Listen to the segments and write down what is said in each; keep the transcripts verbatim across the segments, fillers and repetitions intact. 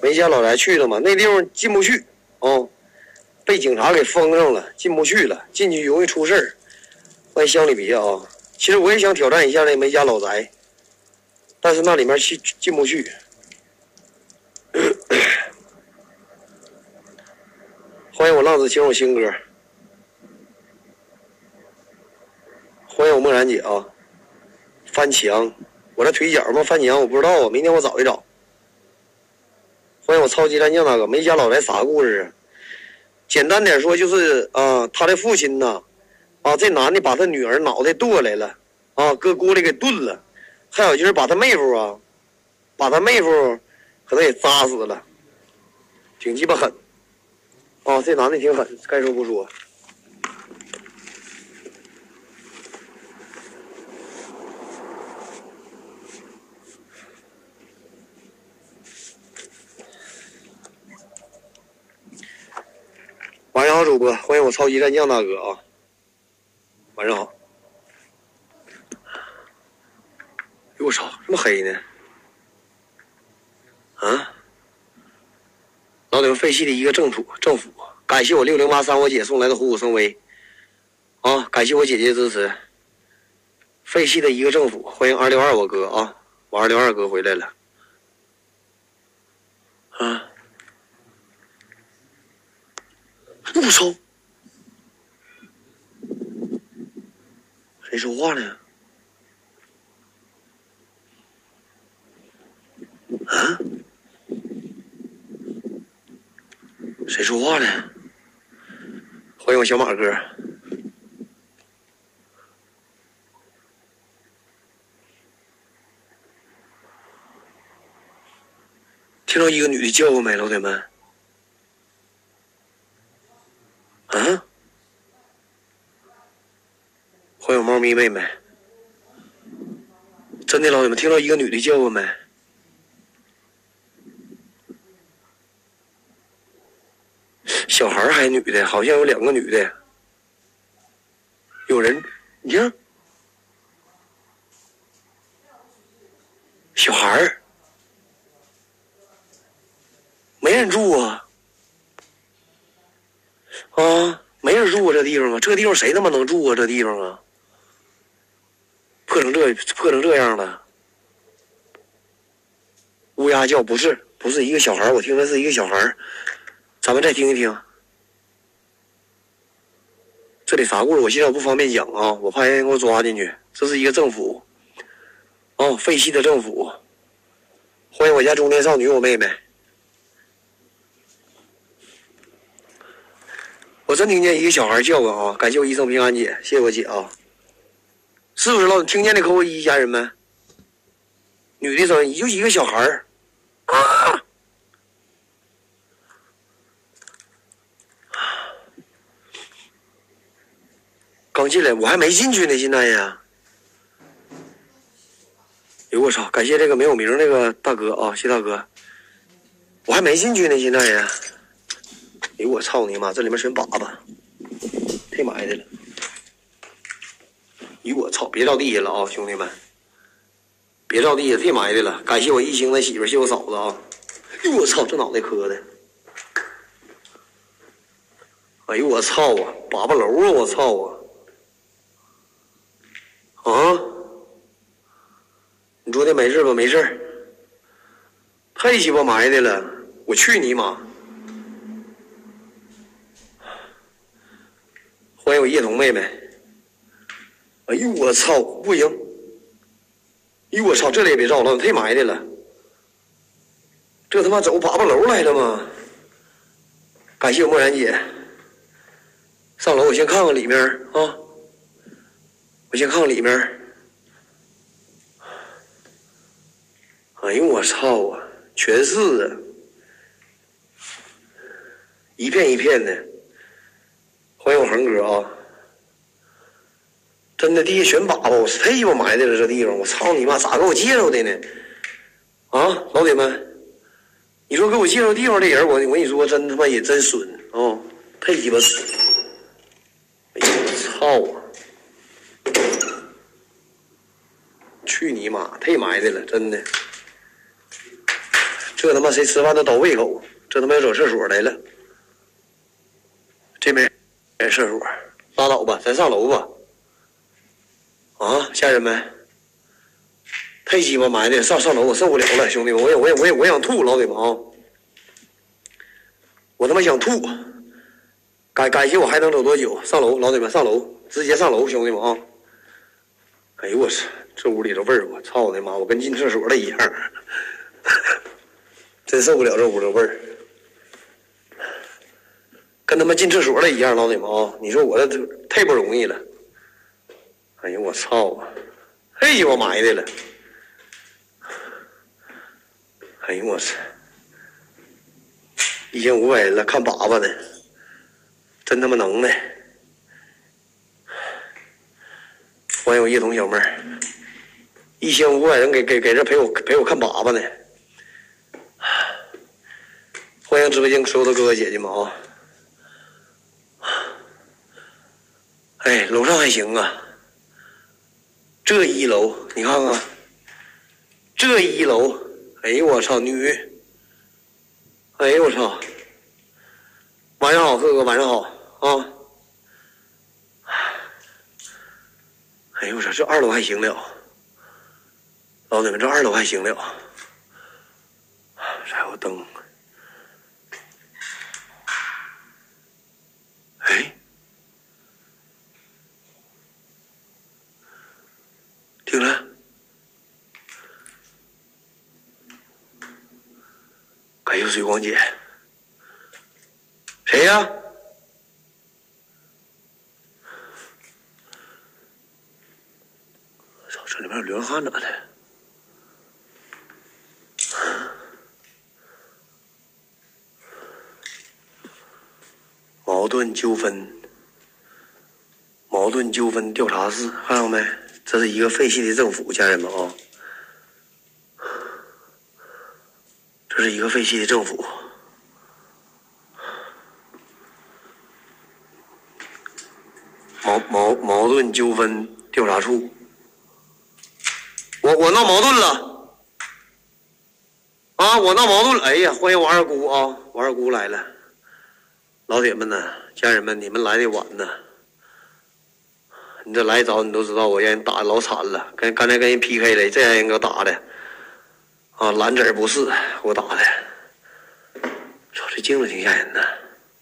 梅家老宅去了吗？那地方进不去哦，被警察给封上了，进不去了，进去容易出事儿。欢迎乡里别啊！其实我也想挑战一下那梅家老宅，但是那里面去进不去。欢迎我浪子情我新歌，欢迎我漠然姐啊！翻墙，我这腿脚吗？翻墙我不知道啊，明天我找一找。欢迎我超级战将大哥，梅家老宅啥故事啊？简单点说就是啊，他的父亲呢，啊，这男的把他女儿脑袋剁来了，啊，搁锅里给炖了，还有就是把他妹夫啊，把他妹夫可能也扎死了，挺鸡巴狠，啊，这男的挺狠，该说不说。晚上好，主播，欢迎我超级战将大哥啊！晚上好。哎呦我操，这么黑呢？啊！老铁们，废弃的一个政府政府，感谢我六零八三我姐送来的虎虎生威啊！感谢我姐姐的支持。废弃的一个政府，欢迎二六二我哥啊！我二六二哥回来了。啊！我操！谁说话呢？啊？谁说话呢？欢迎我小马哥。听到一个女的叫我没，老铁们？啊？欢迎我猫咪妹妹。真的，老铁们，听到一个女的叫我没？小孩还女的，好像有两个女的。有人，你看，小孩儿，没人住啊，啊，没人住啊，这地方啊，这个地方谁他妈能住啊？这地方啊，破成这破成这样了。乌鸦叫不是不是一个小孩，我听的是一个小孩，咱们再听一听。这里啥故事？我现在我不方便讲啊，我怕人给我抓进去。这是一个政府，哦，废弃的政府。欢迎我家中年少女，我妹妹。我真听见一个小孩叫我啊！感谢我一生平安姐，谢谢我姐啊！是不是老听见那扣个一，家人们？女的声音，就一个小孩儿啊！刚进来，我还没进去呢，现在呀！哎呦我操！感谢这个没有名那个大哥啊，谢大哥，我还没进去呢，现在呀！哎呦我操你妈！这里面全粑粑，太埋汰了！哎呦我操！别照地下了啊，兄弟们！别照地下，太埋汰了！感谢我一星的媳妇，谢我嫂子啊！哎呦我操！这脑袋磕的！哎呦我操啊！粑粑楼啊！我操啊！啊！你昨天没事吧？没事。太鸡巴埋汰了！我去你妈！欢迎我叶童妹妹。哎呦我操！不行！哎呦我操！这里也别照了，太埋汰了。这他妈走粑粑楼来了吗？感谢我漠然姐。上楼我先看看里面啊。我先看看里面。哎呦我操啊！全是啊，一片一片的。欢迎我恒哥啊！真的地下全粑粑，我太鸡巴埋汰了这地方！我操你妈，咋给我介绍的呢？啊，老铁们，你说给我介绍地方的人，我我跟你说，真他妈也真损啊、哦，太鸡巴损！哎呦我操啊！去你妈！太埋汰了，真的。 这他妈谁吃饭都倒胃口，这他妈要走厕所来了。这边没厕所，拉倒吧，咱上楼吧。啊，家人们，太鸡巴埋汰，上上楼我受不了了，兄弟们，我也我也我也我想吐，老铁们啊，我他妈想吐。感感谢我还能走多久？上楼，老铁们上楼，直接上楼，兄弟们啊！哎呦我操，这屋里的味儿，我操我的妈，我跟进厕所了一样，真受不了这屋的味儿，跟他妈进厕所了一样，老铁们啊！你说我这太不容易了。哎呦我操啊！嘿我埋汰了！哎呦我操！一千五百人了，看粑粑呢。真他妈能耐！欢迎我叶童小妹儿，一千五百人给给给这陪我陪我看粑粑呢。欢迎直播间所有的哥哥姐姐们啊！哎，楼上还行啊，这一楼你看看，这一楼，哎呦我操，女，哎呦我操，晚上好，哥哥晚上好。啊！哎呦我操，这二楼还行了，老铁们，这二楼还行了。还有灯，哎，停了，感谢水光姐，谁呀？这里面有流浪汉咋的？矛盾纠纷，矛盾纠纷调查室，看到没？这是一个废弃的政府，家人们啊，这是一个废弃的政府。矛矛矛盾纠纷调查处。我我闹矛盾了，啊，我闹矛盾了！哎呀，欢迎我二姑啊，我二姑来了，老铁们呢，家人们，你们来的晚呢，你这来早你都知道，我让人打的老惨了，跟刚才跟人 P K 了，这让人给我打的，啊，蓝子不是给我打的，操，这镜子挺吓人的。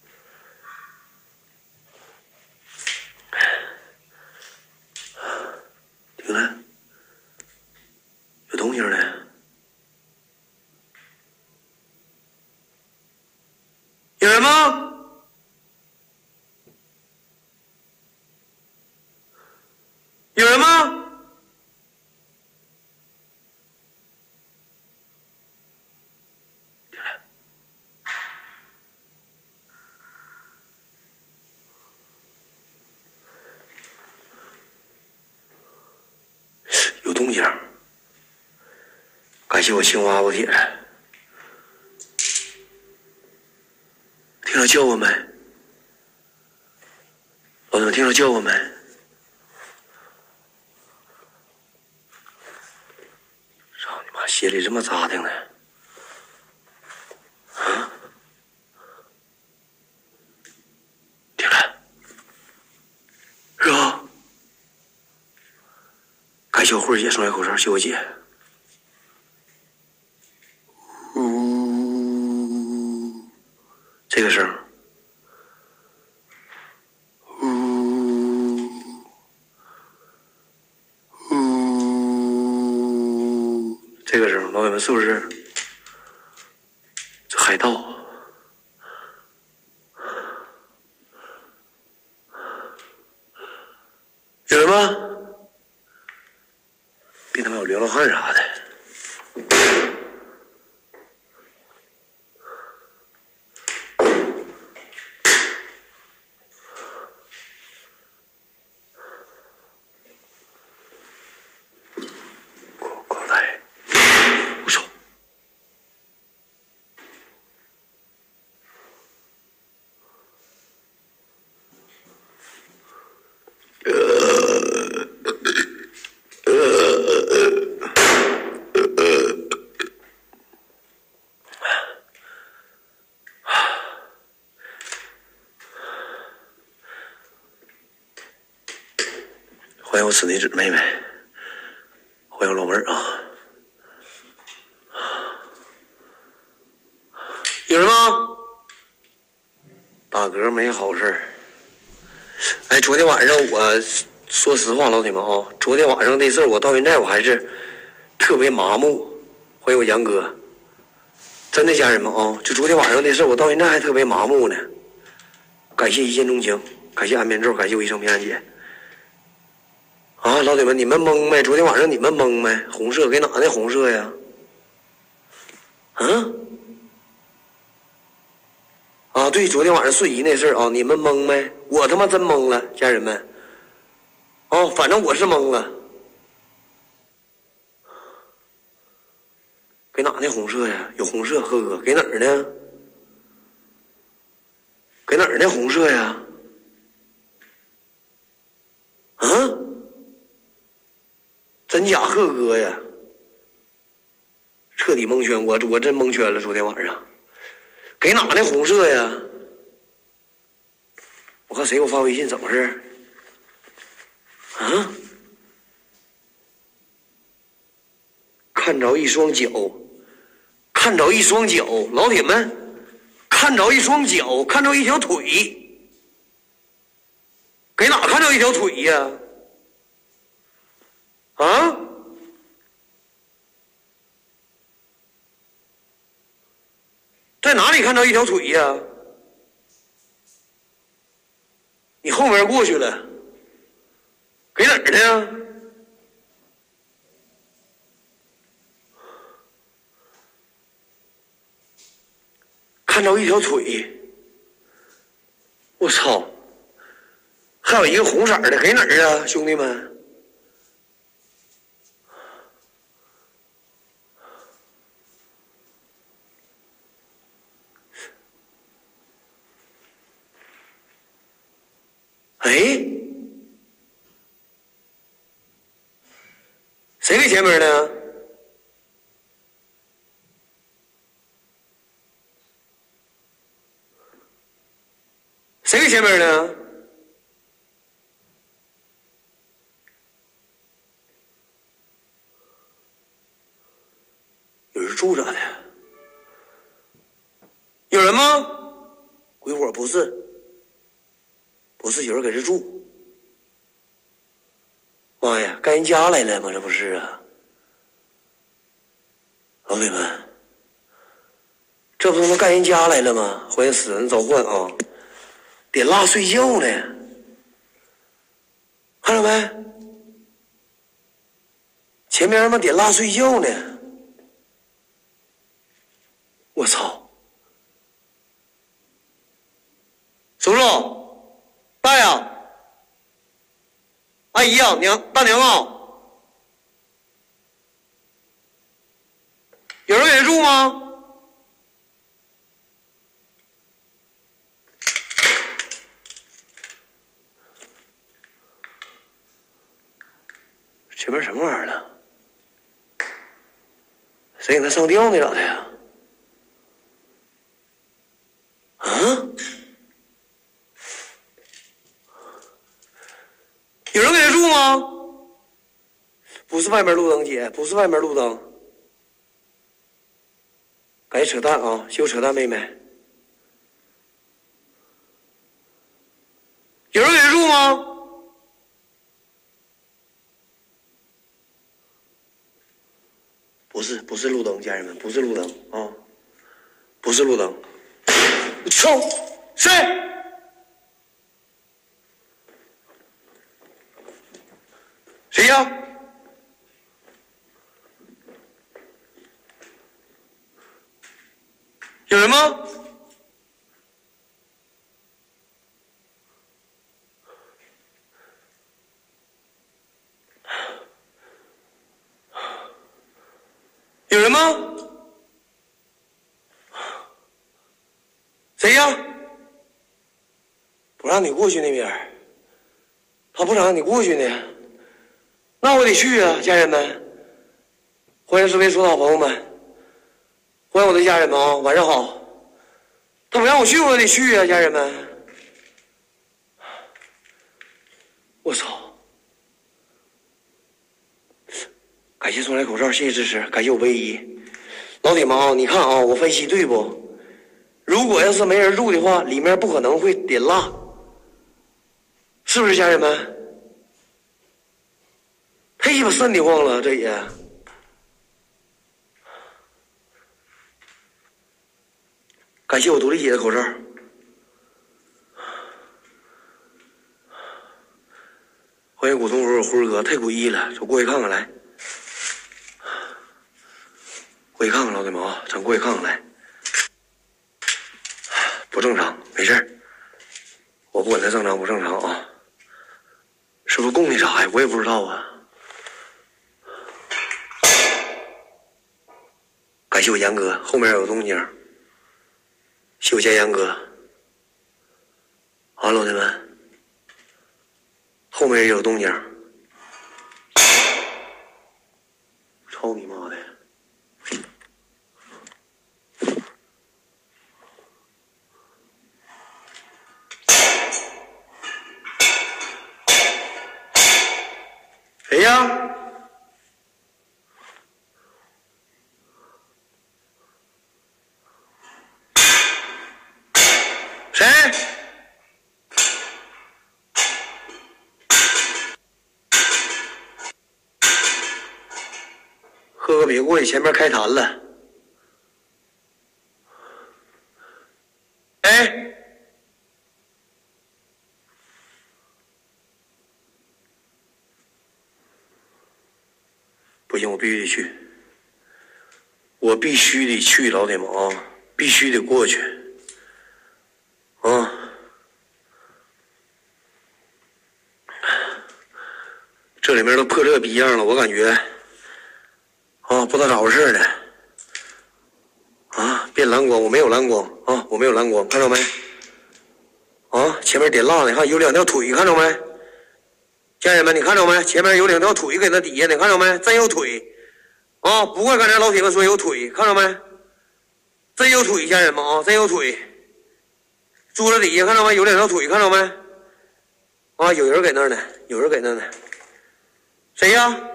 停了，有动静了。有人吗？有人吗？有动静。感谢我青蛙不铁。听着叫我没？老总听着叫我没？操你妈，鞋里这么扎挺呢？啊？停了。是吧？感谢我慧儿姐送来口罩，谢我姐。呜，这个声。这个声，老铁们是不是？这海盗，有人吗？别他妈有流浪汉啥的。 欢迎我姊女姊妹妹，欢迎老妹儿啊！有人吗？打嗝没好事儿。哎，昨天晚上我说实话，老铁们啊，昨天晚上这事儿我到现在我还是特别麻木。欢迎我杨哥，真的家人们啊，就昨天晚上这事儿我到现在还特别麻木呢。感谢一见钟情，感谢安眠咒，感谢我一生平安姐。啊，老铁们，你们懵没？昨天晚上你们懵没？红色给哪的红色呀？嗯？啊，对，昨天晚上瞬移那事儿啊，你们懵没？我他妈真懵了，家人们。哦，反正我是懵了。给哪的红色呀？有红色，呵哥，给哪儿呢？给哪儿的红色呀？啊？真假贺哥呀？彻底蒙圈，我我真蒙圈了。昨天晚上，给哪的红色呀？我看谁给我发微信，怎么回事？啊？看着一双脚，看着一双脚，老铁们，看着一双脚，看着一条腿，给哪看着一条腿呀？啊？在哪里看到一条腿呀？你后面过去了，给哪儿呢？看到一条腿，我操！还有一个红色的，给哪儿啊，兄弟们？哎，谁给前面呢？谁给前面呢？有人住着的？有人吗？鬼火不是，不是有人搁这住。妈呀，干人家来了吗？这不是啊，老铁们，这不他妈干人家来了吗？欢迎死人召唤啊！点蜡睡觉呢，看着没？前面他妈点蜡睡觉呢，我操！叔叔，大爷，阿姨呀，娘，大娘啊，有人给人住吗？前面什么玩意儿了？谁给他上吊呢？咋的呀？啊？有人给他住吗？不是外面路灯，姐，不是外面路灯。赶紧扯淡啊！休扯淡，妹妹。有人给他住吗？不是，不是路灯，家人们，不是路灯啊，不是路灯。冲！谁？谁呀？有人吗？有人吗？谁呀？不让你过去那边，他不让你过去呢，那我得去啊，家人们。欢迎视频所有好朋友们，欢迎我的家人们啊，晚上好。他不让我去，我得去啊，家人们。我操！ 感谢送来口罩，谢谢支持，感谢我唯一。老铁们啊，你看啊，我分析对不？如果要是没人住的话，里面不可能会点蜡，是不是家人们？太鸡巴瘆得慌了，这也。感谢我独立姐的口罩。欢迎古潼我辉哥，太诡异了，走过去看看来。过去看看老铁们啊，咱过去看看来。不正常，没事我不管它正常不正常啊。是不是供的啥呀？我也不知道啊。感谢我严哥，后面有动静。谢我家严哥。啊，老铁们，后面也有动静。操你妈的！谁呀？谁？喝个别过去，前面开坛了。哎，不行，我必须得去，我必须得去，老铁们啊，必须得过去啊！这里面都破这逼样了，我感觉啊，不知道咋回事呢。啊，变蓝光，我没有蓝光啊，我没有蓝光，看着没？啊，前面点蜡呢，看有两条腿，看着没？家人们，你看着没？前面有两条腿给那底下，你看着没？真有腿啊！不怪刚才老铁们说有腿，看着没？真有腿，家人们啊，真有腿。桌子底下看着没？有两条腿，看着没？啊，有人给那儿呢，有人给那儿呢。谁呀？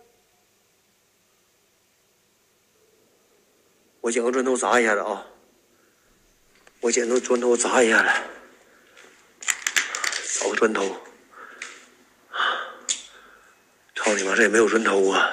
我捡个砖头砸一下子啊！我捡个砖头砸一下子，找个砖头。操你妈，这也没有砖头啊！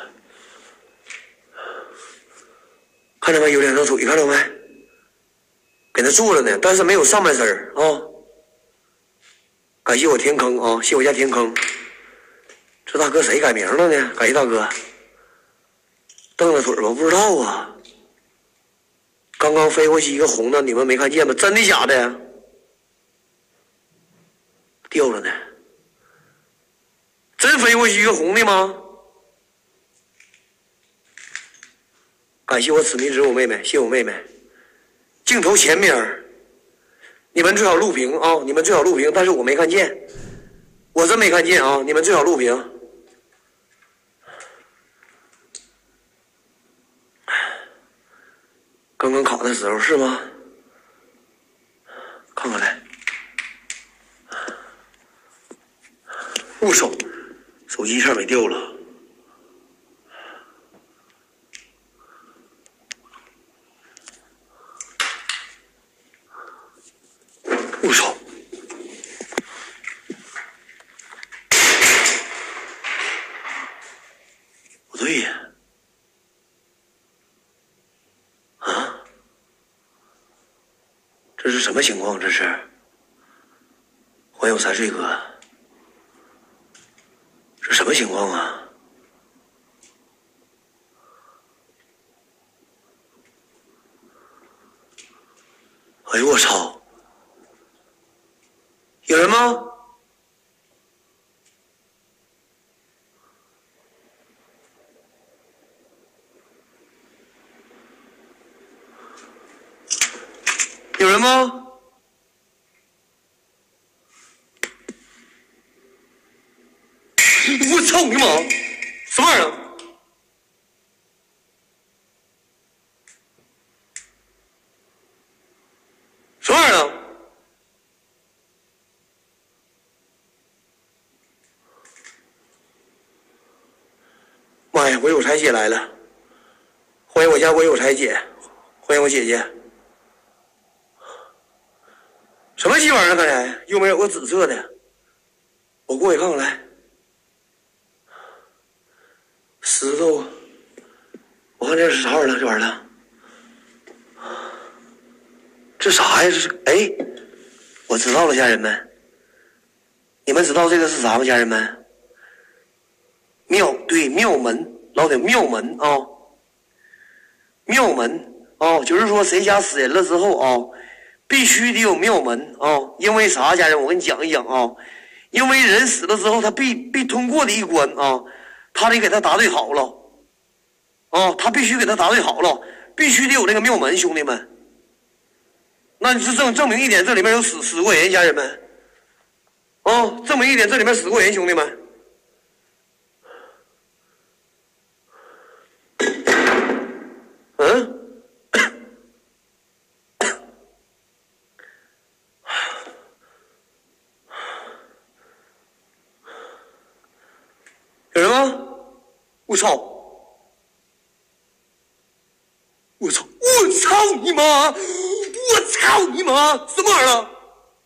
看着没？有两条腿，看着没？给他做了呢，但是没有上半身啊！感谢我天坑啊，谢我家天坑。这大哥谁改名了呢？感谢大哥。蹬了腿吧？不知道啊。刚刚飞过去一个红的，你们没看见吗？真的假的？掉了呢。真飞过去一个红的吗？感谢我此迷之我妹妹，谢我妹妹。镜头前面，你们最好录屏啊！你们最好录屏，但是我没看见，我真没看见啊！你们最好录屏。刚刚卡的时候是吗？看看来，握手，手机差点没掉了。握手，不对呀。这是什么情况？这是欢迎三岁哥，这什么情况啊？哎呦我操！有人吗？有人吗？我操你妈！什么玩意儿？什么玩意儿？妈妈呀，我有才姐来了！欢迎我家我有才姐，欢迎我姐姐。什么鸡玩意儿？刚才右边有个紫色的，我过去看看来。石头，我看这是啥玩意儿？这玩意儿，这啥呀？这是哎，我知道了，家人们，你们知道这个是啥吗？家人们，庙对庙门，老铁庙门啊、哦，庙门啊、哦，就是说谁家死人了之后啊、哦，必须得有庙门啊、哦，因为啥？家人，我跟你讲一讲啊、哦，因为人死了之后，他必必通过的一关啊，他得给他答对好了。啊，他必须给他答对好了，必须得有这个庙门，兄弟们。那你是证证明一点，这里面有死死过人，家人们。啊，证明一点，这里面死过人，兄弟们。嗯。有人吗？我操！我操！我操你妈！我操你妈！什么玩意儿？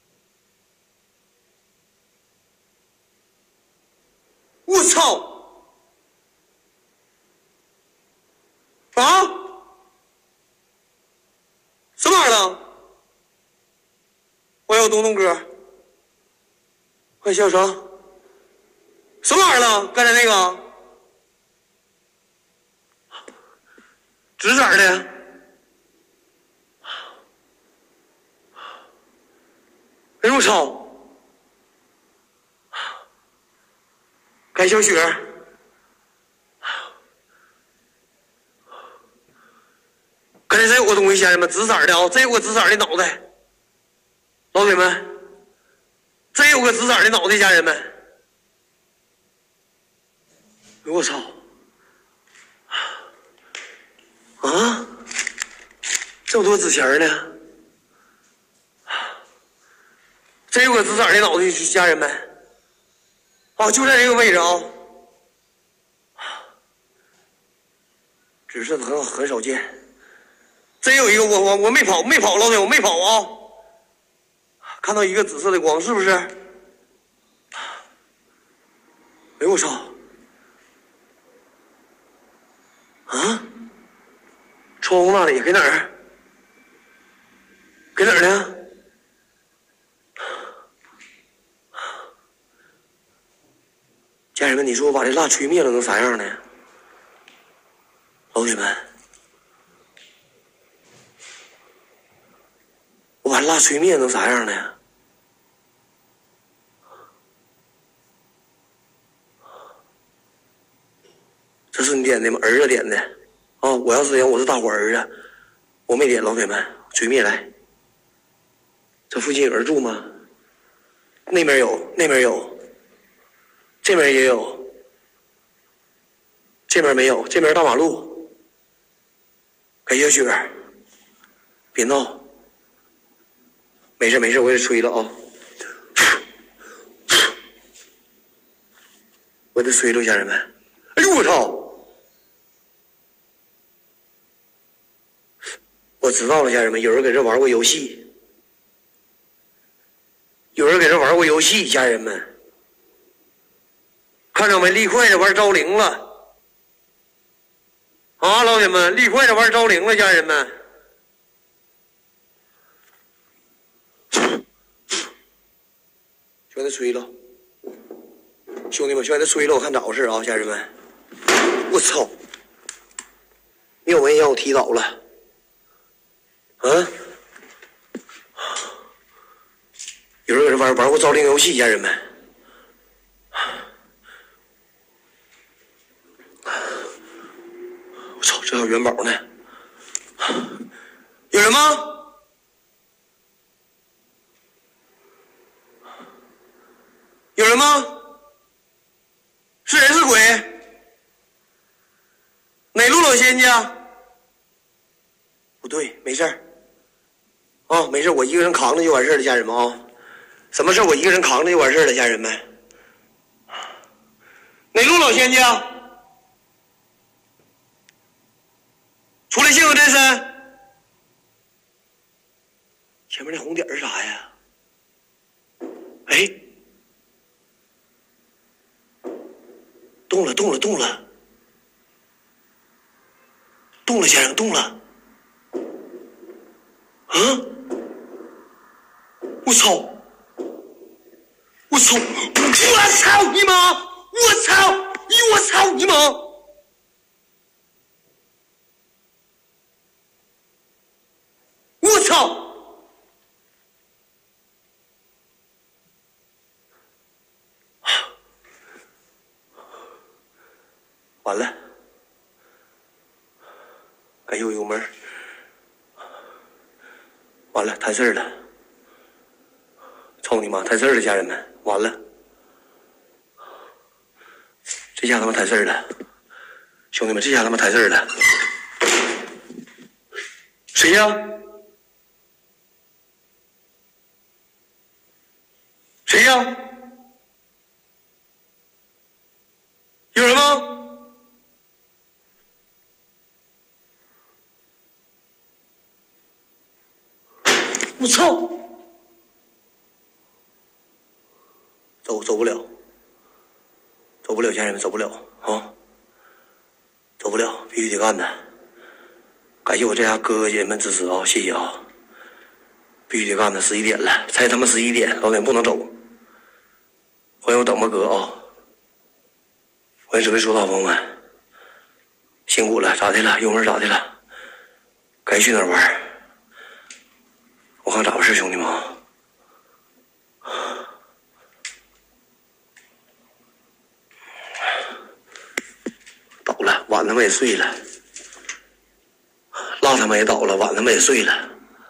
我操！啊！什么玩意儿？欢迎我东东哥，欢迎小成。什么玩意儿？刚才那个紫色的。哎呦我操！该小雪，刚才这有个东西，家人们，紫色的啊，这有个紫色的脑袋，老铁们，这有个紫色的脑袋，家人们。哎呦我操！啊，这么多纸钱呢？这有个紫色的脑袋，家人们。啊，就在这个位置啊。紫色的很很少见。真有一个，我我我没跑没跑，老铁，我没跑啊。看到一个紫色的光，是不是？哎呦我操！啊！窗户那里给哪儿？给哪儿呢？家人们，你说我把这蜡吹灭了能啥样呢？老铁们，我把蜡吹灭能啥样呢？这是你点的吗？儿子点的啊！我要是点，我是大伙儿子，我没点。老铁们，吹灭来。这附近有人住吗？那边有，那边有，这边也有，这边没有，这边大马路。给小雪，别闹，没事没事，我给吹了啊，我得吹了，家人们。哎呦我操！我知道了，家人们，有人搁这玩过游戏，有人搁这玩过游戏，家人们，看着没？立快的玩招灵了。啊，老铁们，立快的玩招灵了，家人们。全给他吹了，兄弟们，全给他吹了，我看咋回事啊，家人们。我操！庙门让我踢倒了。啊！有人搁这玩玩过招灵游戏，家人们。我操，这还有元宝呢！有人吗？有人吗？是人是鬼？哪路老仙家？不对，没事儿。啊，没事，我一个人扛着就完事儿了，家人们啊，什么事我一个人扛着就完事儿了，家人们。哪路老仙家？ 面那红点是啥呀？哎，动了，动了，动了，动了，先生，动了！啊！我操！我操！我操你妈！我操！我操你妈！我操！完了，该有油门，完了，摊事儿了，操你妈，摊事儿了，家人们，完了，这下他妈摊事儿了，兄弟们，这下他妈摊事儿了，谁呀？谁呀？有人吗？我操！走走不了，走不了，家人们走不了啊！走不了，必须得干的。感谢我这家哥哥姐姐们支持啊，谢谢啊！必须得干的，十一点了，才他妈十一点，老点不能走。欢迎我等吧哥啊！欢迎准备收到朋友们，辛苦了，咋的了？油门咋的了？该去哪儿玩？我看咋回事，兄弟们。倒了，碗他妈也碎了，蜡他妈也倒了，碗他妈也碎了。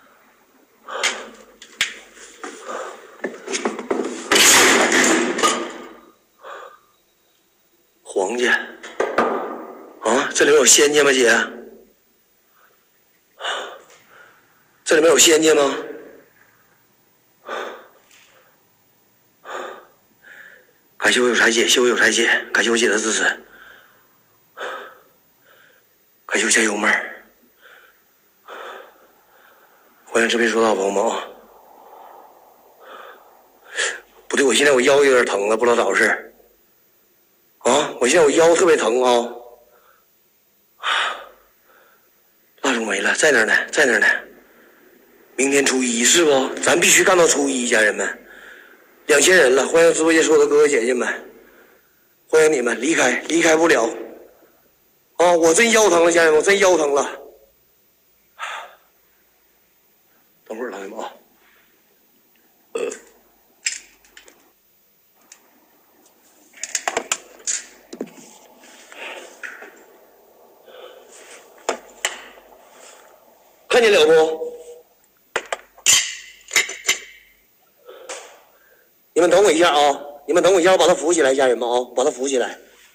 黄家啊，这里面有仙家吗，姐？这里面有仙家吗？感谢我有才姐，谢我有才姐，感谢我姐的支持，感谢我加油妹儿，欢迎直播收到朋友们啊！不对，我现在我腰有点疼了，不知道咋回事啊！我现在我腰特别疼啊！蜡烛没了，在那儿呢，在那儿呢。明天初一是不？咱必须干到初一，家人们。两千人了，欢迎直播间所有的哥哥姐姐们，欢迎你们离开，离开不了啊！我真腰疼了，家人们，我真腰疼了。等会儿，老铁们啊，呃，看见了不？你们等我一下啊！你们等我一下，我把他扶起来，家人们啊，我把他扶起来。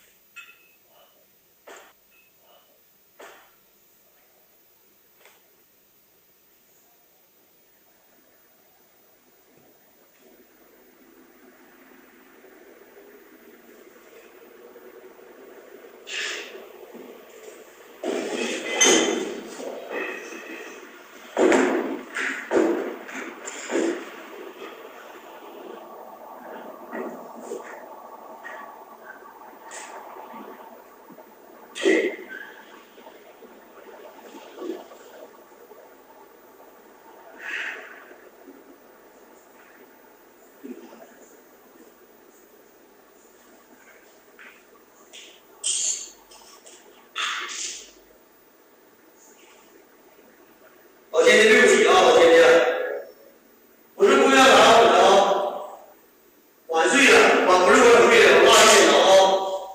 老天爷，对不起啊，老天爷，我是公园打我的啊，晚睡了，晚不是晚睡了，我晚睡了啊。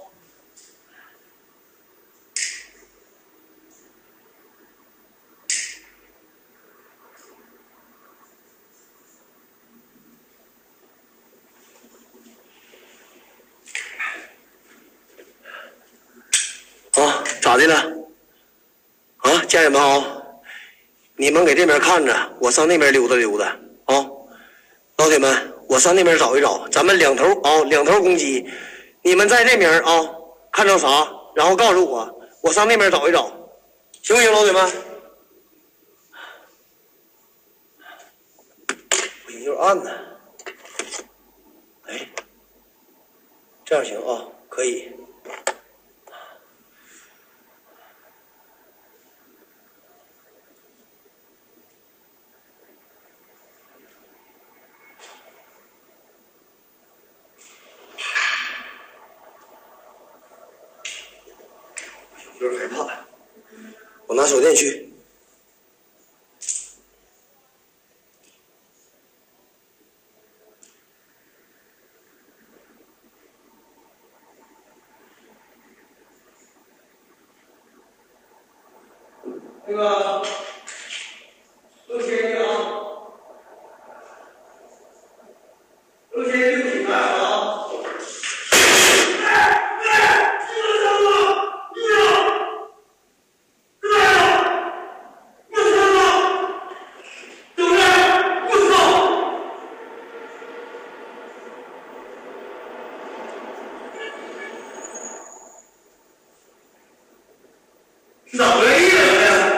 啊，咋的了？啊，家人们啊！你们给这边看着，我上那边溜达溜达啊！老铁们，我上那边找一找，咱们两头啊，两头攻击。你们在这边啊，看着啥，然后告诉我，我上那边找一找，行不行，老铁们？ 有点暗呢。哎，这样行啊，可以。有点害怕，我拿手电去。 那个陆先生啊，陆先生对不起来啊！哎哎，你们怎么了？你呀，来了，我操了，对不对？我操！是咋回事呀？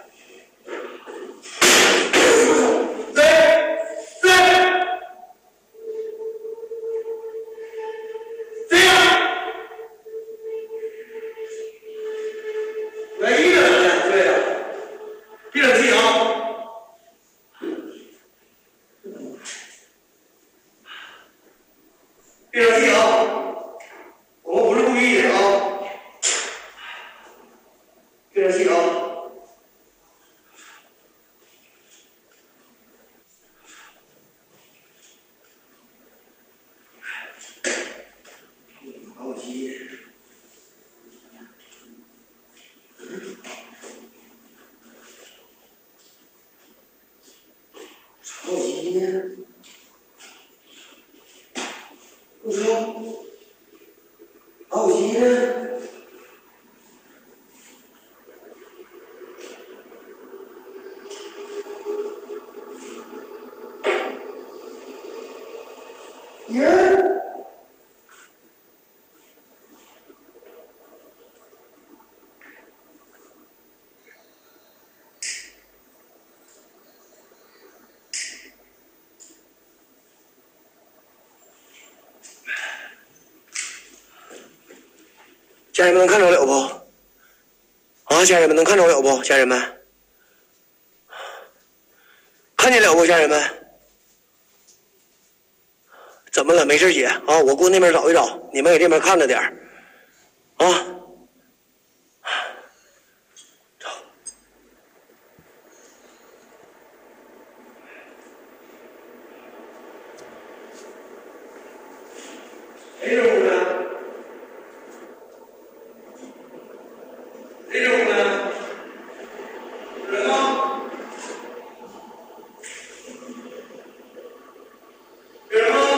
别生气啊！我们不是故意的啊！别生气啊！打火机，打火机呢？我说，打火机呢？ 耶！家人们能看着了不？啊，家人们能看着了不？家人们，看见了不？家人们。 怎么了？没事姐啊，我过那边找一找，你们给这边看着点儿，啊。走。谁这屋呢？谁这屋呢？有人吗？有人吗？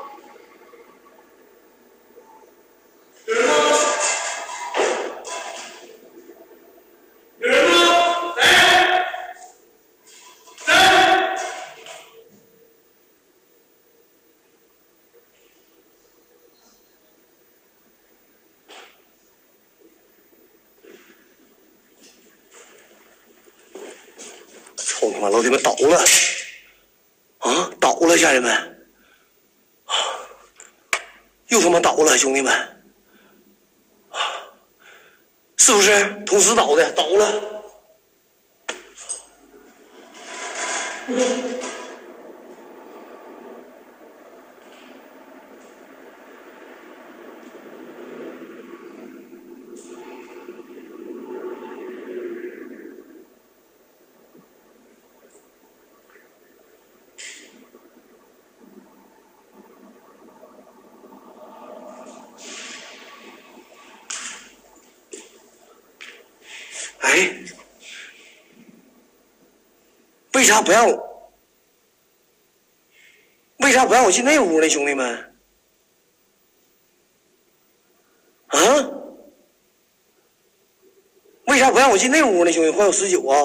操他妈！老铁们倒了啊！倒了，家人们，又他妈倒了，兄弟们，是不是同时倒的？倒了。哎，为啥不让我？为啥不让我进那屋呢，兄弟们？啊？为啥不让我进那屋呢，兄弟？换有十九啊？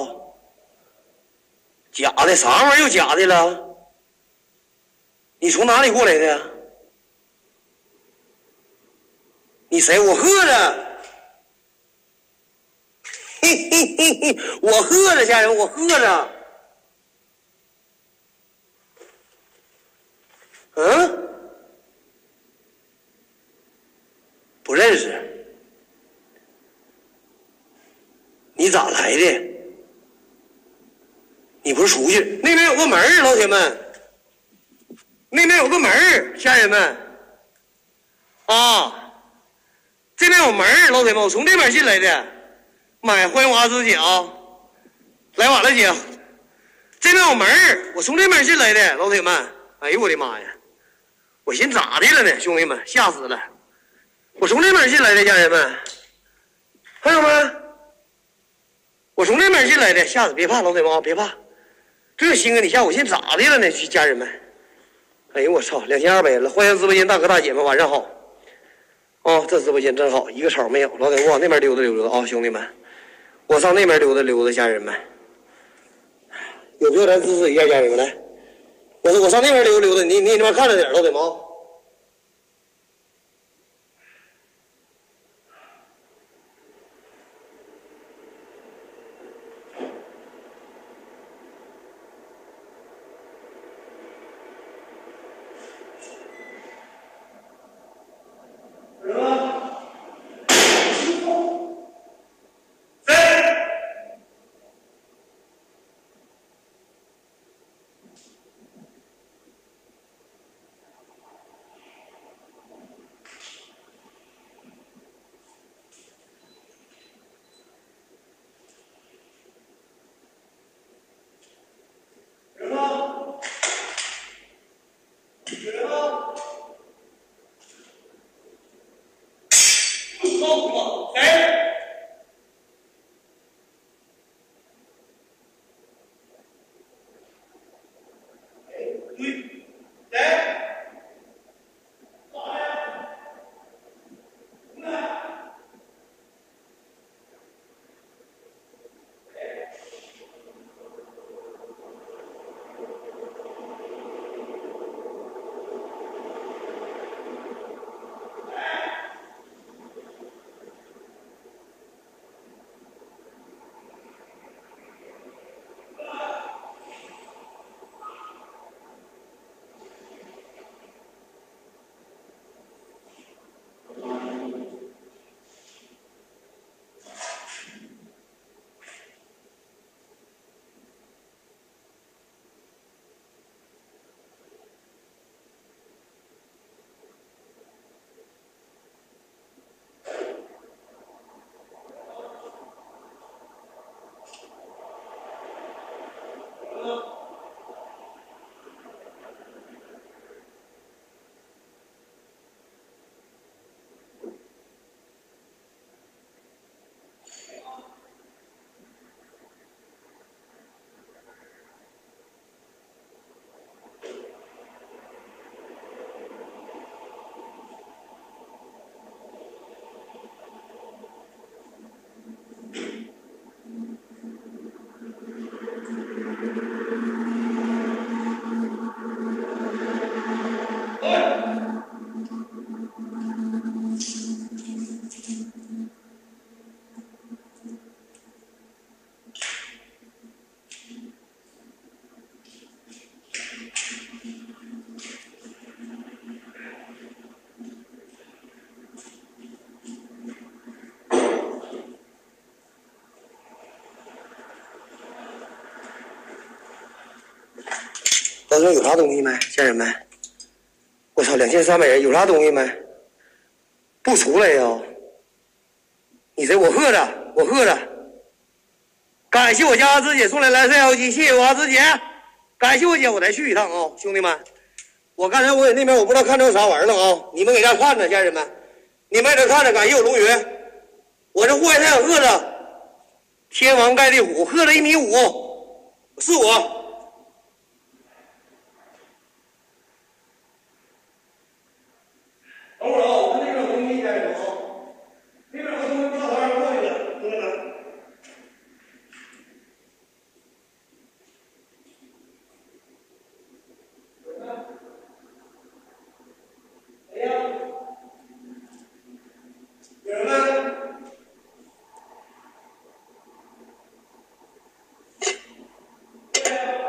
假的，啥玩意儿又假的了？你从哪里过来的？你谁？我喝着。嘿嘿嘿嘿，我喝着，家人，我喝着。 嗯？不认识。你咋来的？你不是出去？那边有个门儿，老铁们，那边有个门儿，家人们。啊，这边有门儿，老铁们，我从这边进来的。妈呀，欢迎我阿紫姐啊！来晚了姐。这边有门儿，我从这边进来的，老铁们。哎呦我的妈呀！我寻咋的了呢，兄弟们，吓死了！我从这边进来的，家人们，朋友们，我从这边进来的，吓死！别怕，老铁们啊，别怕。这心跟你吓，我寻咋的了呢，家人们？哎呦我操，两千二百人了！欢迎直播间大哥大姐们，晚上好。哦，这直播间真好，一个草没有。老铁，我往那边溜达溜达啊，兄弟们，我上那边溜达溜达，家人们。有票咱支持一下，家人们来。我我上那边溜达溜达，你你他妈看着点，老铁们。老说有啥东西没？家人们，我操，两千三百人有啥东西没？不出来呀？你谁？我喝着，我喝着。感谢我家阿紫姐送来蓝色妖姬，谢谢我阿紫姐，感谢我姐，我再去一趟啊，兄弟们。我刚才我在那边我不知道看着啥玩意儿了啊，你们给这看着，家人们，你们给这看着，感谢我龙云，我这户外太阳喝着，天王盖地虎，喝了一米五，是我。等会儿啊，我看那边有东西，家人们啊，那边有东西不知道啥玩意儿过去了，兄弟们。哎呀，有人吗？哎呀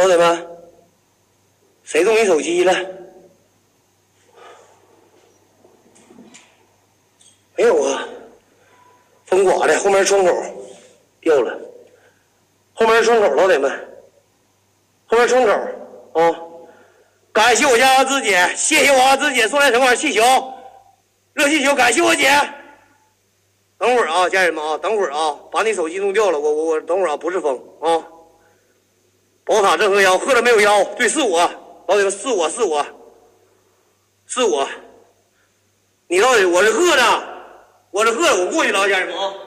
老铁们，谁动你手机了？没有啊，风刮的，后面窗口掉了，后面窗口，老铁们，后面窗口啊！感谢我家阿芝姐，谢谢我阿芝姐送来什么气球，热气球，感谢我姐。等会儿啊，家人们啊，等会儿啊，把你手机弄掉了，我我我等会儿啊，不是风啊。宝塔镇河妖，喝了没有妖？对，是我，老铁们，是我是我是我。你到底我是喝的，我是喝的，我过去了，家人们啊。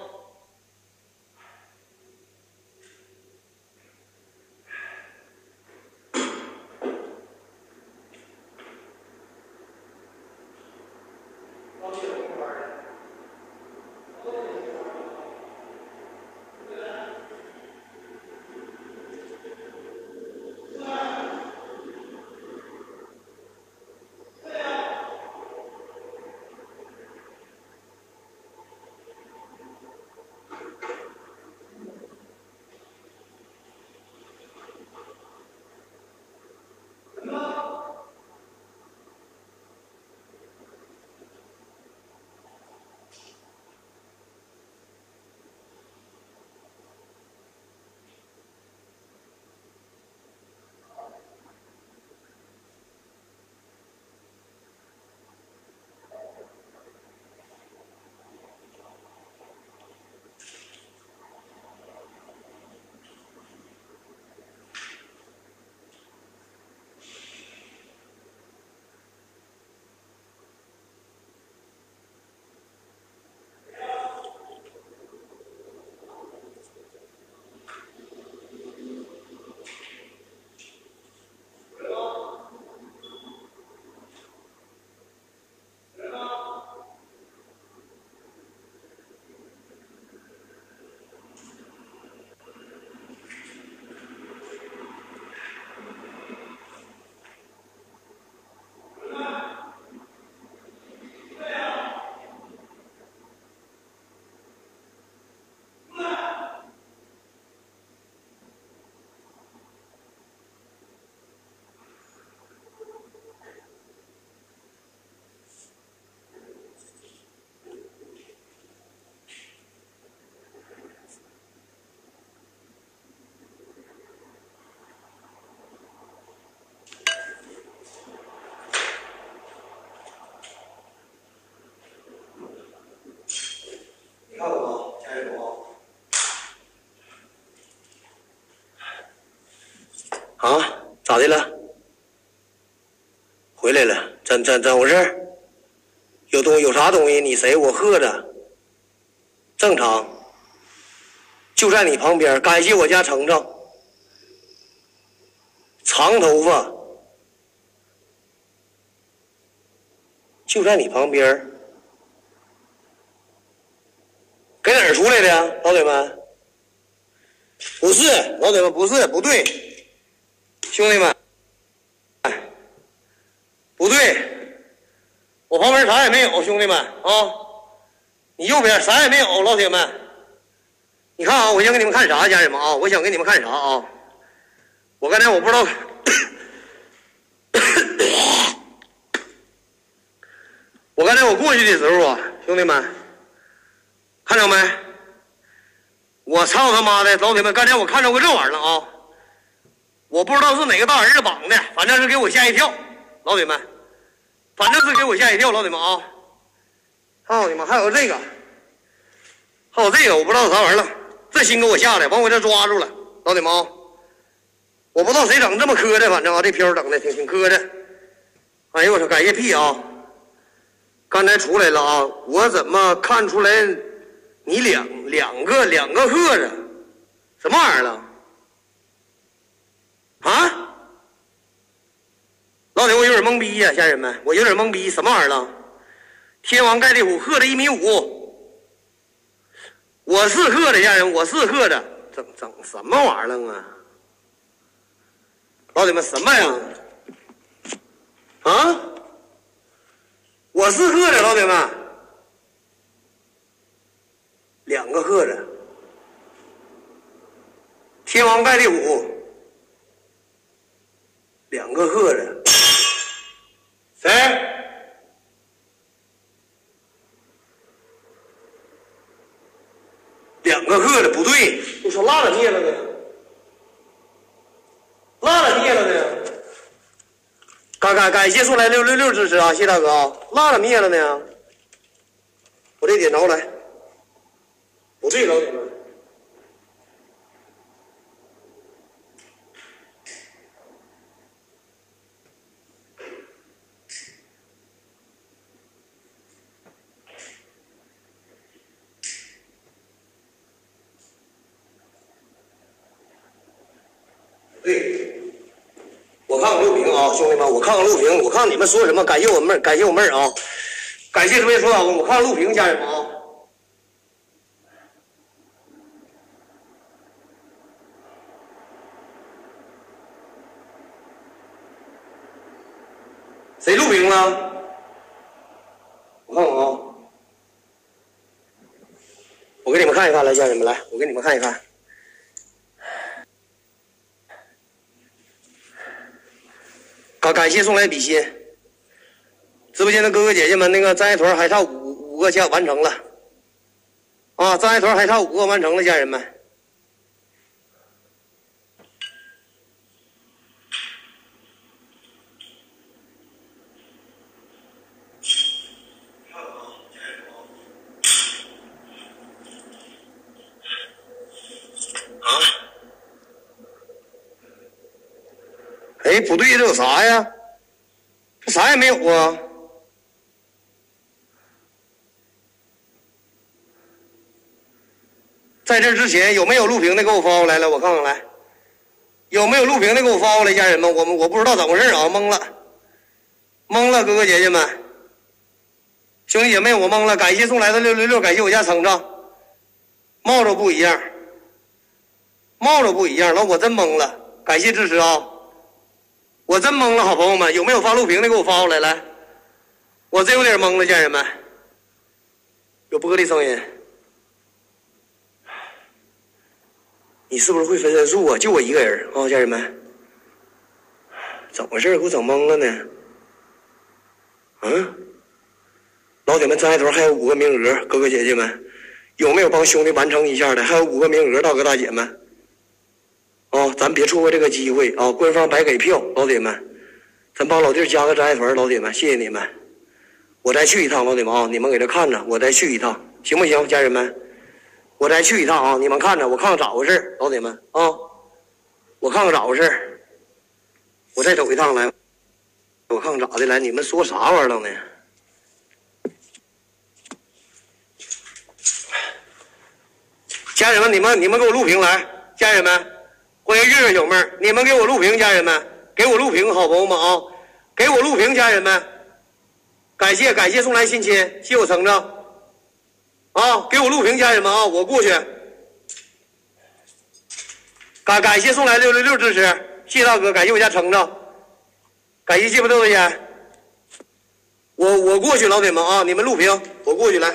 看我啊，家人们啊！啊，咋的了？回来了，怎怎怎回事？有东有啥东西？你谁？我喝的，正常，就在你旁边。感谢我家程程，长头发，就在你旁边。给哪儿出来的呀，老铁们？不是，老铁们，不是，不对，兄弟们，不对，我旁边啥也没有，兄弟们啊！你右边啥也没有，老铁们。你看啊，我先给你们看啥，家人们啊，我想给你们看啥啊？我刚才我不知道，我刚才我过去的时候啊，兄弟们。看着没？我操他妈的，老铁们！刚才我看着过这玩意儿了啊！我不知道是哪个大儿子绑的，反正是给我吓一跳，老铁们，反正是给我吓一跳，老铁们啊！操你妈！还有这个，还有这个，我不知道啥玩意儿了，这新给我吓的，往我这抓住了，老铁们啊！我不知道谁整这么磕碜，反正啊，这飘整的挺挺磕碜。哎呦我操！感谢屁啊！刚才出来了啊，我怎么看出来？你两两个两个鹤子，什么玩意儿了？啊！老铁，我有点懵逼呀、啊，家人们，我有点懵逼，什么玩意儿了？天王盖地虎，鹤子一米五，我是鹤子，家人，我是鹤子，整整什么玩意儿啊？老铁们，什么呀？啊！我是鹤子，老铁们。两个鹤子，天王盖地虎， 个鹤的，谁？两个鹤的不对，我说拉了灭了呢，拉了灭了呢。感感感谢送来六六六支持啊，谢大哥啊，拉了灭了呢。我这点着来，不对，老铁们。 对，我看看录屏啊，兄弟们，我看看录屏，我看看你们说什么。感谢我妹儿，感谢我妹儿啊，感谢各位说老公，我看看录屏，家人们啊。谁录屏了？我看看啊，我给你们看一看，来，家人们，来，我给你们看一看。 感感谢送来比心，直播间的哥哥姐姐们，那个障碍团还差五五个加完成了，啊，障碍团还差五个完成了，家人们。啊？哎，不对，这有啥呀？这啥也没有啊！在这之前有没有录屏的给我发过来？来，我看看来，有没有录屏的给我发过来？家人们，我们我不知道咋回事啊，懵了，懵了，哥哥姐姐们，兄弟姐妹，我懵了。感谢送来的六六六，感谢我家程程，冒着不一样，冒着不一样，老我真懵了，感谢支持啊！ 我真懵了，好朋友们，有没有发录屏的给我发过来？来，我真有点懵了，家人们。有玻璃声音，你是不是会分身术啊？就我一个人啊，家人们，怎么回事？给我整懵了呢？嗯，老铁们，障碍团还有五个名额，哥哥姐姐们，有没有帮兄弟完成一下的？还有五个名额，大哥大姐们。 啊、哦，咱别错过这个机会啊！官方白给票，老铁们，咱帮老弟加个障碍团，老铁们，谢谢你们。我再去一趟，老铁们啊，你们给他看着，我再去一趟，行不行，家人们？我再去一趟啊，你们看着，我看看咋回事，老铁们啊，我看看咋回事，我再走一趟来，我看看咋的来，你们说啥玩意儿呢？家人们，你们你们给我录屏来，家人们。 欢迎月月小妹儿，你们给我录屏，家人们，给我录屏，好朋友们啊，给我录屏，家人们，感谢感谢送来亲亲，谢我程程，啊，给我录屏，家人们啊，我过去，感感谢送来六六六支持，谢谢大哥，感谢我家程程，感谢芥末豆豆烟，我我过去，老铁们啊，你们录屏，我过去来。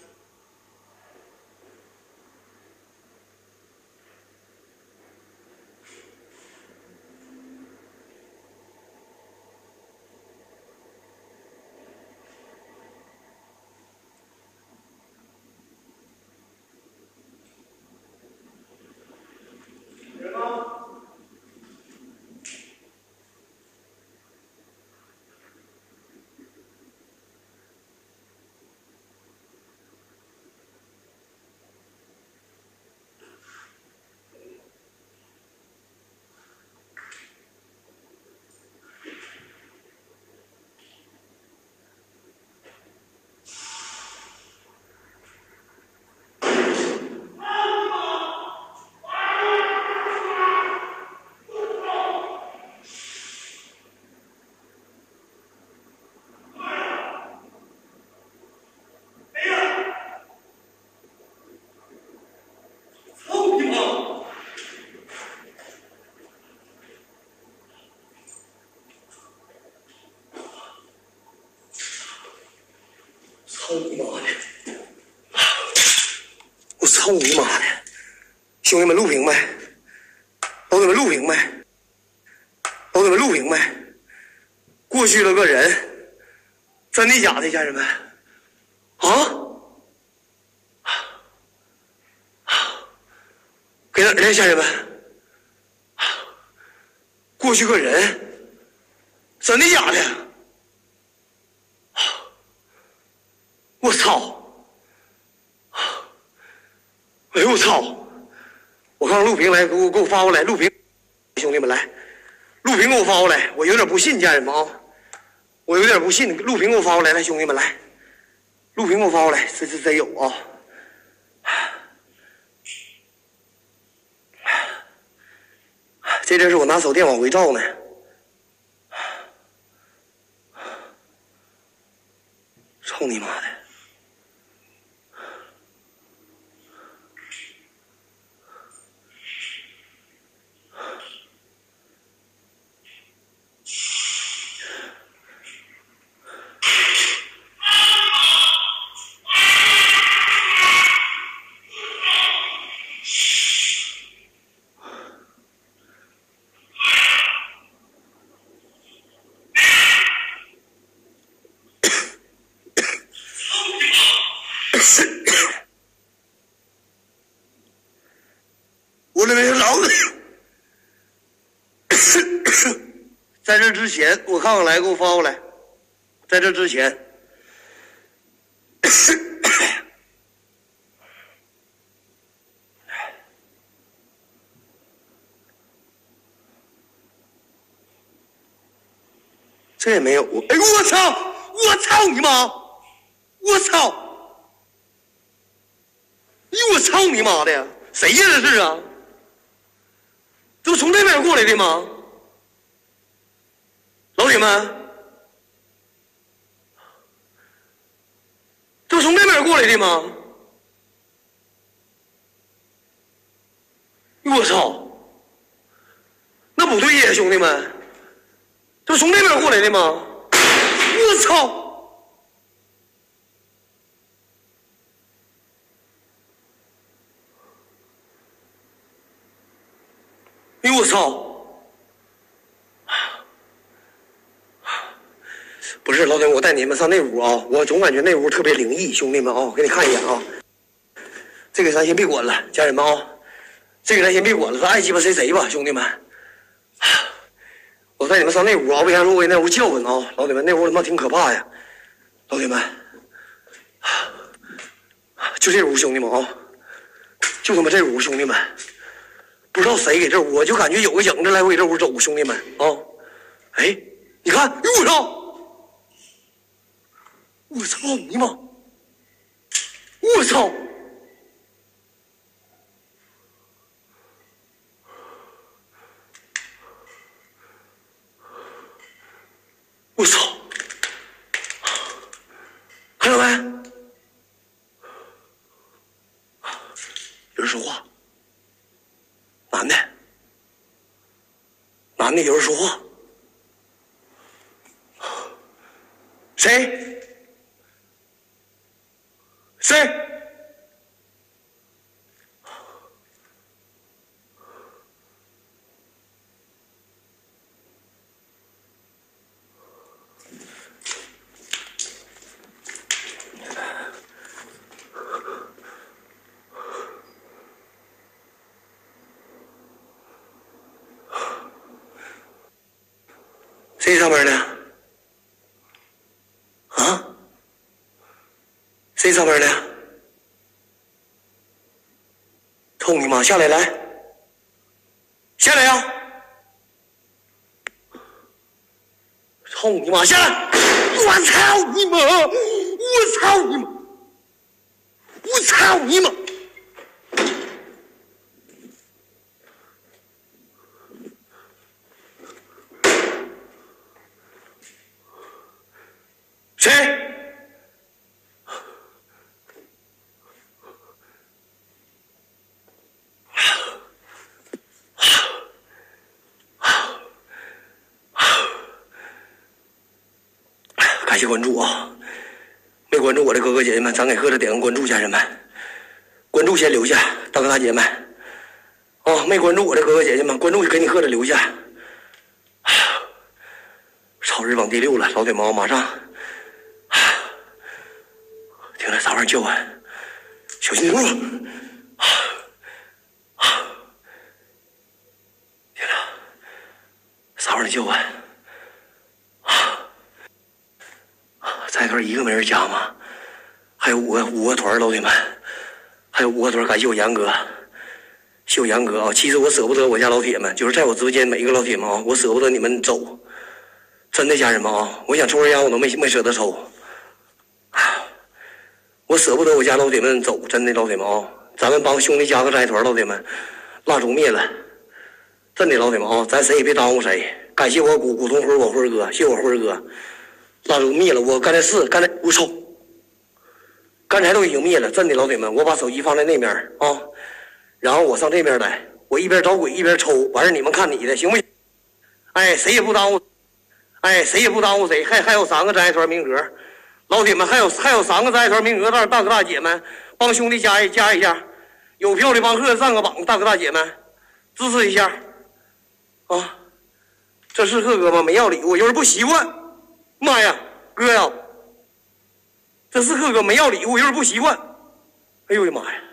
操你妈的！我操你妈的！兄弟们录屏没？老铁们录屏没？老铁们录屏没？ 过去了个人，真的假的，家人们？啊？给哪儿了，家人们？过去个人，真的假的？我操！哎呦我操！我看看录屏来，给我给我发过来录屏，兄弟们来，录屏给我发过来，我有点不信，家人们啊，我有点不信，录屏给我发过来，来兄弟们来，录屏给我发过来，这这真有啊！这阵是我拿手电往回照呢。操你妈的！我这边老在这之前，我看看来，给我发过来。在这之前，这也没有。哎呦我操！我操你妈！我操！哎呦我操你妈的！谁呀这是啊？都从这边过来的吗？老铁们，都从这边过来的吗？我操！那不对呀，兄弟们，都从这边过来的吗？我操！哎呦我操！不是老铁，我带你们上那屋啊！我总感觉那屋特别灵异，兄弟们啊，我给你看一眼啊。这个咱先别管了，家人们啊，这个咱先别管了，咱爱鸡巴谁谁吧，兄弟们。我带你们上那屋啊，为啥说我那屋叫唤啊？老铁们，那屋他妈挺可怕呀，老铁们。就这屋，兄弟们啊，就他妈这屋，兄弟们。不知道谁给这屋，我就感觉有个影子来回这屋走，兄弟们啊！哎，你看，哎我操！我操你妈！我操！我操！看到没？有人说话。男的，男的有人说话，谁？谁？谁上班呢？啊？谁上班呢？操你妈！下来，来，下来呀！操你妈！下来！我操你妈！我操你妈！我操你妈！谁？感谢关注啊！没关注我的哥哥姐姐们，咱给喝着点个关注，家人们，关注先留下，大哥大姐们啊！没关注我的哥哥姐姐们，关注给你喝着留下。操人！ 日往第六了，老铁们，马上。听着，啥玩意叫唤？小心点路！天哪，啥玩意叫唤？这团一个没人加吗？还有五个五个团，老铁们，还有五个团，感谢我杨哥，谢我杨哥啊！其实我舍不得我家老铁们，就是在我直播间每一个老铁们啊，我舍不得你们走，真的家人们啊，我想抽根烟我都没没舍得抽，我舍不得我家老铁们走，真的老铁们啊，咱们帮兄弟加个斋团，老铁们，蜡烛灭了，真的老铁们啊，咱谁也别耽误谁，感谢我古古铜辉我辉哥，谢我辉哥。蜡烛灭了，我刚才是刚才我操，刚才都已经灭了，真的老铁们，我把手机放在那边啊，然后我上这边来，我一边找鬼一边抽，完事你们看你的行不行？哎，谁也不耽误，哎，谁也不耽误谁，还还有三个斋团名额，老铁们还有还有三个斋团名额，大大哥大姐们帮兄弟加一加一下，有票的帮贺上个榜，大哥大姐们支持一下啊！这是贺哥吗？没要礼物，有人不习惯。妈呀，哥呀，这是贺哥没要礼物，有点不习惯。哎呦我的妈呀！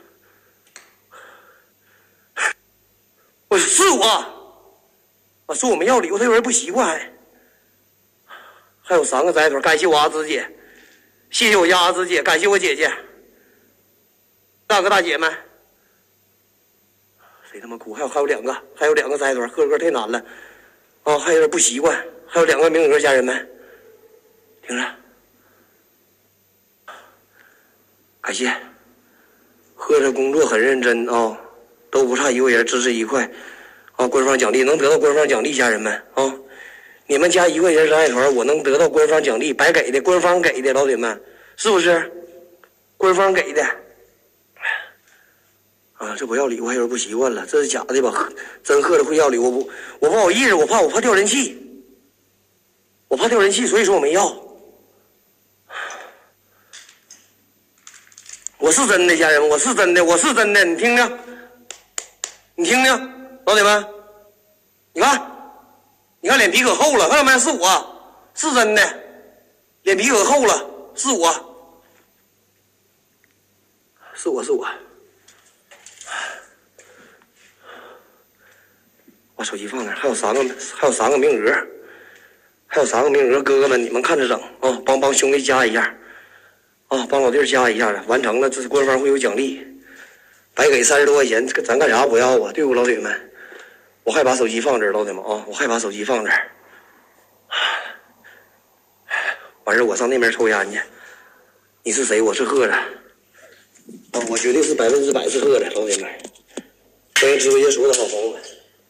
我是我，我说我没要礼物，他有人不习惯还。还有三个仔腿，感谢我阿芝姐，谢谢我家阿芝姐，感谢我姐姐，大哥大姐们。谁他妈哭？还有还有两个，还有两个仔腿，贺哥太难了啊，还有点不习惯。还有两个名额，家人们。听着，感谢，贺着工作很认真啊，都不差一个人支持一块啊，官方奖励能得到官方奖励，家人们啊，你们加一块钱真爱团，我能得到官方奖励，白给的，官方给的，老铁们是不是？官方给的啊，这不要礼物还有人不习惯了，这是假的吧？真贺着会要礼物，我不我不好意思，我怕我怕掉人气，我怕掉人气，所以说我没要。我是真的，家人们，我是真的，我是真的，你听听，你听听，老铁们，你看，你看脸皮可厚了，看到没？是我，是真的，脸皮可厚了，是我，是我是我，把手机放那儿，还有三个，还有三个名额，还有三个名额，哥哥们你们看着整啊，帮帮兄弟加一下。啊，帮老弟加一下子，完成了，这是官方会有奖励，白给三十多块钱，这咱干啥不要啊？对不，老铁们？我还把手机放这儿，老铁们啊，我还把手机放这儿。完事我上那边抽烟去。你是谁？我是贺的。啊，我绝对是百分之百是贺的，老铁们。欢迎直播间所有的好朋友们。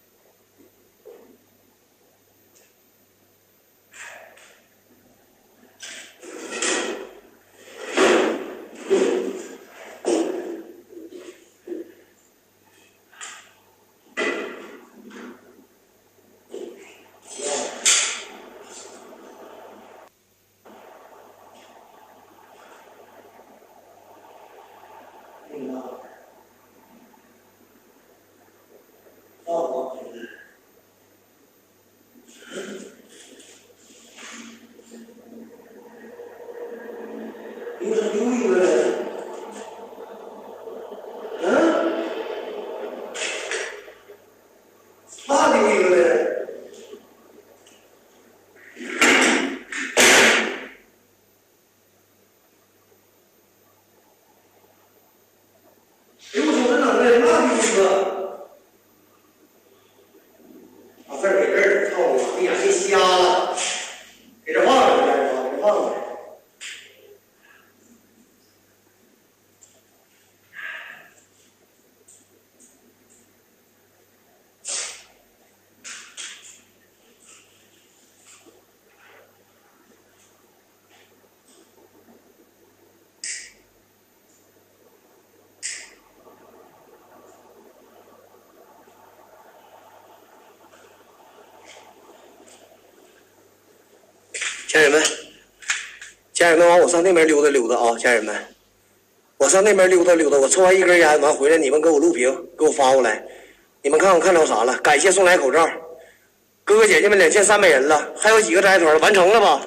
家人们，家人们，完我上那边溜达溜达啊！家人们，我上那边溜达溜达，我抽完一根烟，完回来你们给我录屏，给我发过来，你们看我看到啥了？感谢送来口罩， 哥哥姐姐们两千三百人了，还有几个摘团完成了吧？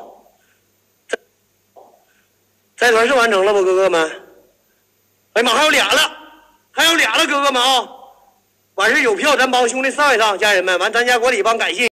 摘团是完成了不，哥哥们？哎呀妈，还有俩了，还有俩了，哥哥们啊！完事有票咱帮兄弟上一趟，家人们，完咱家国礼帮感谢。